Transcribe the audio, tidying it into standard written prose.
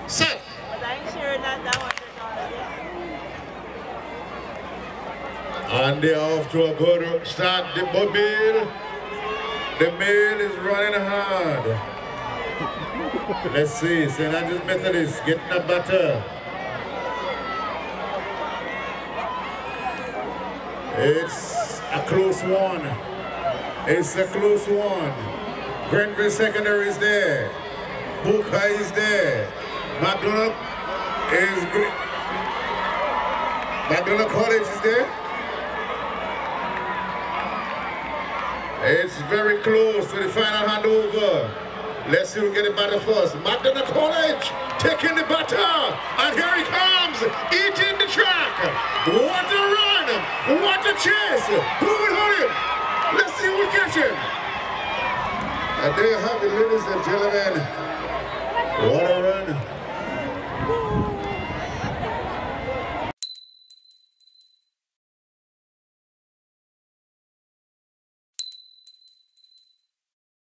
Set. But I'm sure that one And they're off to a good start. The mobile. The mail is running hard. Let's see. St. Andrew's Methodist getting the butter. It's a close one. It's a close one. Grenville Secondary is there. Buckeye is there. McDonald is great. McDonald College is there. It's very close to the final handover. Let's see who get it batter first. McDonald College taking the batter. And here he comes, eating the track. What a run. What a chase. Who will hold him? Let's see who will catch him. And there you have it, ladies and gentlemen.